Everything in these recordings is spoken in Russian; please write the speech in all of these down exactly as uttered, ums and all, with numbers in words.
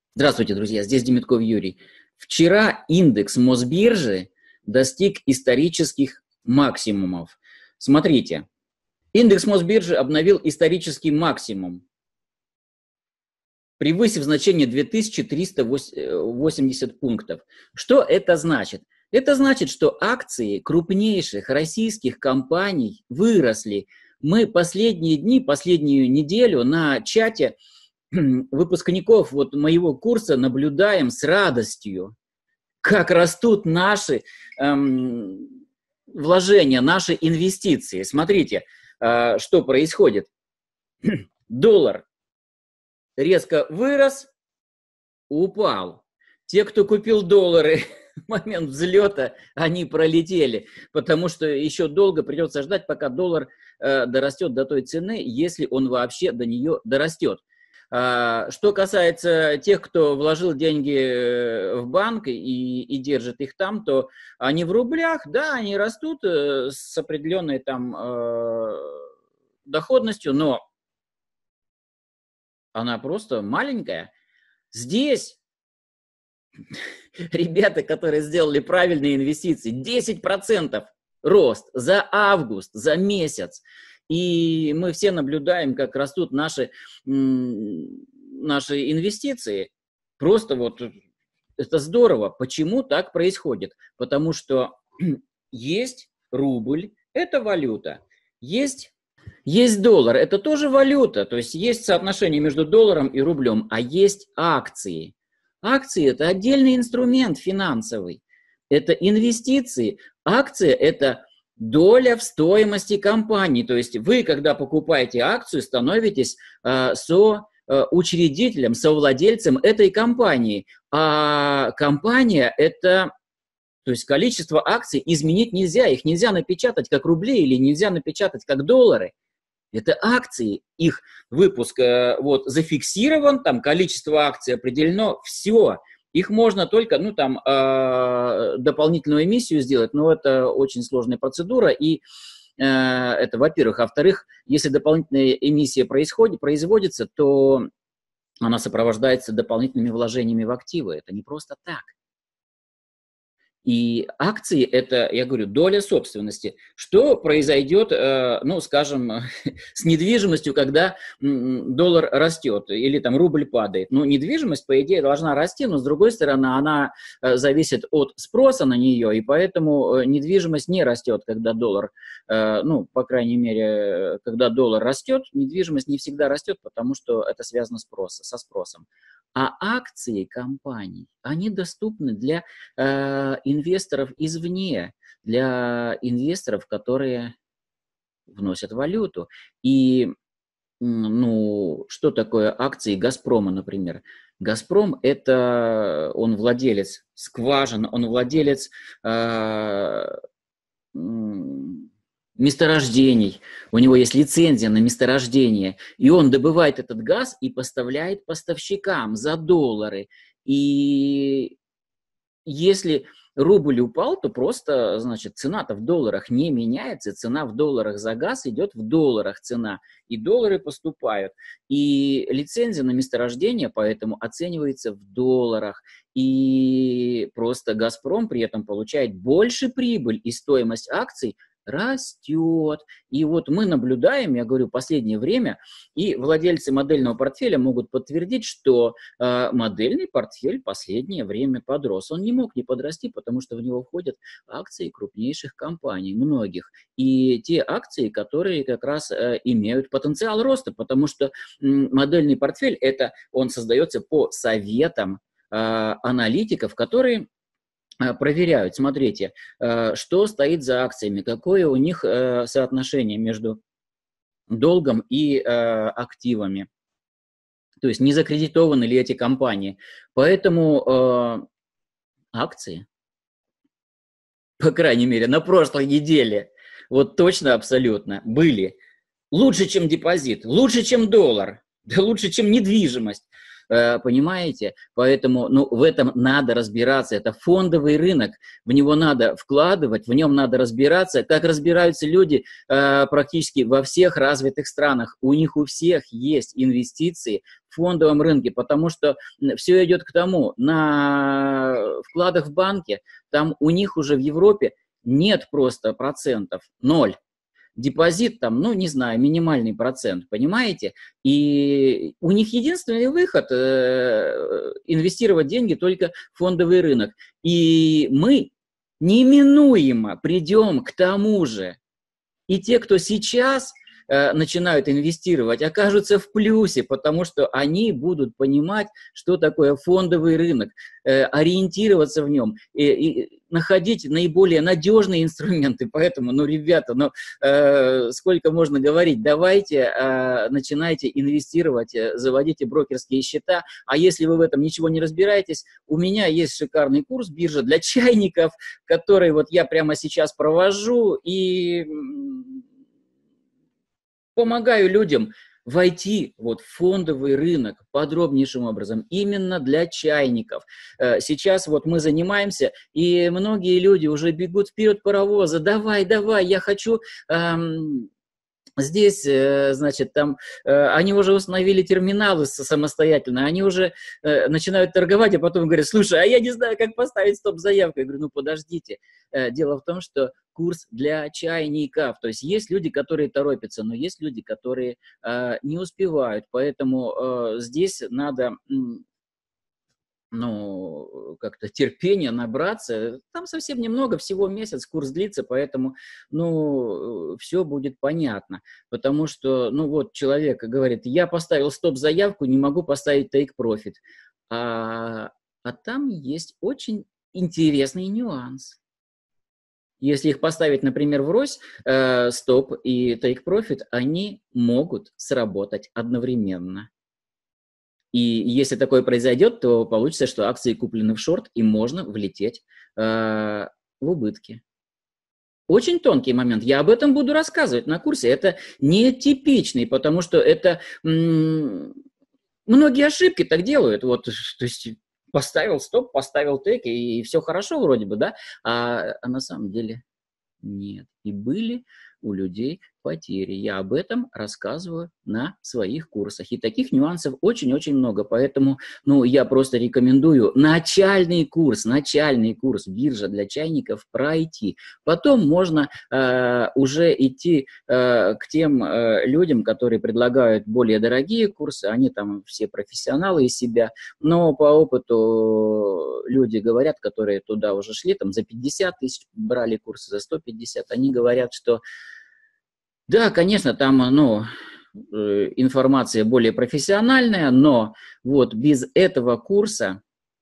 Здравствуйте, друзья, здесь Демитков Юрий. Вчера индекс Мосбиржи достиг исторических максимумов. Смотрите, индекс Мосбиржи обновил исторический максимум, превысив значение две тысячи триста восемьдесят пунктов. Что это значит? Это значит, что акции крупнейших российских компаний выросли. Мы последние дни, последнюю неделю на чате выпускников вот моего курса наблюдаем с радостью, как растут наши эм, вложения, наши инвестиции. Смотрите, э, что происходит. Доллар резко вырос, упал. Те, кто купил доллары в момент взлета, они пролетели, потому что еще долго придется ждать, пока доллар э, дорастет до той цены, если он вообще до нее дорастет. Что касается тех, кто вложил деньги в банк и, и держит их там, то они в рублях, да, они растут с определенной там э, доходностью, но она просто маленькая. Здесь ребята, которые сделали правильные инвестиции, десять процентов рост за август, за месяц. И мы все наблюдаем, как растут наши, наши инвестиции. Просто вот это здорово. Почему так происходит? Потому что есть рубль, это валюта. Есть, есть доллар, это тоже валюта. То есть есть соотношение между долларом и рублем, а есть акции. Акции – это отдельный инструмент финансовый. Это инвестиции. Акция – это доля в стоимости компании. То есть вы, когда покупаете акцию, становитесь э, соучредителем, совладельцем этой компании. А компания – это, то есть количество акций изменить нельзя. Их нельзя напечатать как рубли или нельзя напечатать как доллары. Это акции, их выпуск э, вот, зафиксирован, там количество акций определено, все. Их можно только, ну, там, э, дополнительную эмиссию сделать, но это очень сложная процедура, и э, это, во-первых. А во-вторых, если дополнительная эмиссия происходит, производится, то она сопровождается дополнительными вложениями в активы. Это не просто так. И акции – это, я говорю, доля собственности. Что произойдет, ну, скажем, с недвижимостью, когда доллар растет или там рубль падает? Ну, недвижимость, по идее, должна расти, но, с другой стороны, она зависит от спроса на нее, и поэтому недвижимость не растет, когда доллар, ну, по крайней мере, когда доллар растет, недвижимость не всегда растет, потому что это связано спрос, со спросом. А акции компаний, они доступны для э, инвесторов извне, для инвесторов, которые вносят валюту. И, ну, что такое акции «Газпрома», например? «Газпром» – это, он владелец скважин, он владелец э, месторождений, у него есть лицензия на месторождение, и он добывает этот газ и поставляет поставщикам за доллары. И если рубль упал, то просто, значит, цена-то в долларах не меняется, цена в долларах за газ идет в долларах цена, и доллары поступают. И лицензия на месторождение поэтому оценивается в долларах, и просто «Газпром» при этом получает больше прибыль, и стоимость акций растет. И вот мы наблюдаем, я говорю, последнее время, и владельцы модельного портфеля могут подтвердить, что э, модельный портфель последнее время подрос. Он не мог не подрасти, потому что в него входят акции крупнейших компаний, многих. И те акции, которые как раз э, имеют потенциал роста, потому что э, модельный портфель, это он создается по советам э, аналитиков, которые проверяют, смотрите, что стоит за акциями, какое у них соотношение между долгом и активами, то есть не закредитованы ли эти компании. Поэтому акции, по крайней мере, на прошлой неделе, вот точно абсолютно, были лучше, чем депозит, лучше, чем доллар, да лучше, чем недвижимость. э, понимаете? Поэтому ну, в этом надо разбираться. Это фондовый рынок, в него надо вкладывать, в нем надо разбираться. Как разбираются люди э, практически во всех развитых странах. У них у всех есть инвестиции в фондовом рынке, потому что все идет к тому, на вкладах в банке, там у них уже в Европе нет просто процентов, ноль. Депозит там, ну, не знаю, минимальный процент, понимаете? И у них единственный выход э, инвестировать деньги только в фондовый рынок. И мы неминуемо придем к тому же. И те, кто сейчас э, начинают инвестировать, окажутся в плюсе, потому что они будут понимать, что такое фондовый рынок, э, ориентироваться в нем и, и находить наиболее надежные инструменты. Поэтому, ну, ребята, ну, э, сколько можно говорить, давайте э, начинайте инвестировать, э, заводите брокерские счета, а если вы в этом ничего не разбираетесь, у меня есть шикарный курс «Биржа для чайников», который вот я прямо сейчас провожу и помогаю людям войти вот в фондовый рынок подробнейшим образом, именно для чайников. Сейчас вот мы занимаемся, и многие люди уже бегут вперед паровоза. Давай, давай, я хочу... Эм, Здесь, значит, там, они уже установили терминалы самостоятельно, они уже начинают торговать, а потом говорят: слушай, а я не знаю, как поставить стоп-заявку. Я говорю: ну подождите, дело в том, что курс для чайников, то есть есть люди, которые торопятся, но есть люди, которые не успевают, поэтому здесь надо... ну, как-то терпения набраться. Там совсем немного, всего месяц, курс длится, поэтому, ну, все будет понятно. Потому что, ну, вот человек говорит: я поставил стоп-заявку, не могу поставить take-profit. А, а там есть очень интересный нюанс. Если их поставить, например, врозь, э, стоп и take-profit, они могут сработать одновременно. И если такое произойдет, то получится, что акции куплены в шорт, и можно влететь э, в убытки. Очень тонкий момент. Я об этом буду рассказывать на курсе. Это нетипичный, потому что это... М- многие ошибки так делают. Вот, то есть поставил стоп, поставил тейк, и, и все хорошо вроде бы, да? А, а на самом деле нет. И были у людей потери. Я об этом рассказываю на своих курсах. И таких нюансов очень-очень много. Поэтому, ну, я просто рекомендую начальный курс, начальный курс «Биржа для чайников» пройти. Потом можно э, уже идти э, к тем э, людям, которые предлагают более дорогие курсы. Они там все профессионалы из себя. Но по опыту люди говорят, которые туда уже шли, там за пятьдесят тысяч брали курсы, за сто пятьдесят, они говорят, что да, конечно, там, ну, информация более профессиональная, но вот без этого курса,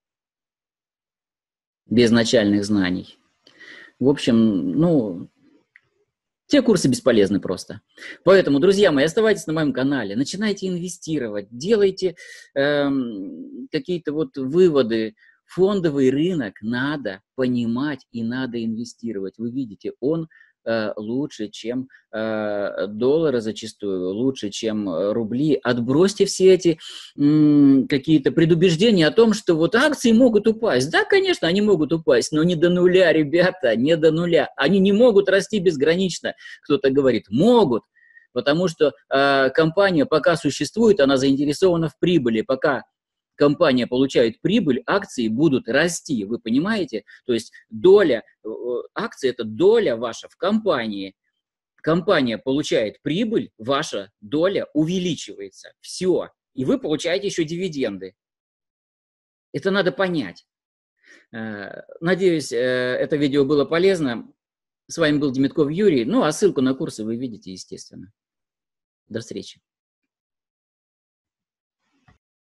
без начальных знаний, в общем, ну, те курсы бесполезны просто. Поэтому, друзья мои, оставайтесь на моем канале, начинайте инвестировать, делайте эм, какие-то вот выводы. Фондовый рынок надо понимать и надо инвестировать. Вы видите, он э, лучше, чем э, доллары зачастую, лучше, чем рубли. Отбросьте все эти м, какие-то предубеждения о том, что вот акции могут упасть. Да, конечно, они могут упасть, но не до нуля, ребята, не до нуля. Они не могут расти безгранично. Кто-то говорит: могут. Потому что э, компания пока существует, она заинтересована в прибыли. Пока компания получает прибыль, акции будут расти, вы понимаете? То есть доля, акции – это доля ваша в компании. Компания получает прибыль, ваша доля увеличивается. Все. И вы получаете еще дивиденды. Это надо понять. Надеюсь, это видео было полезно. С вами был Демитков Юрий. Ну, а ссылку на курсы вы видите, естественно. До встречи.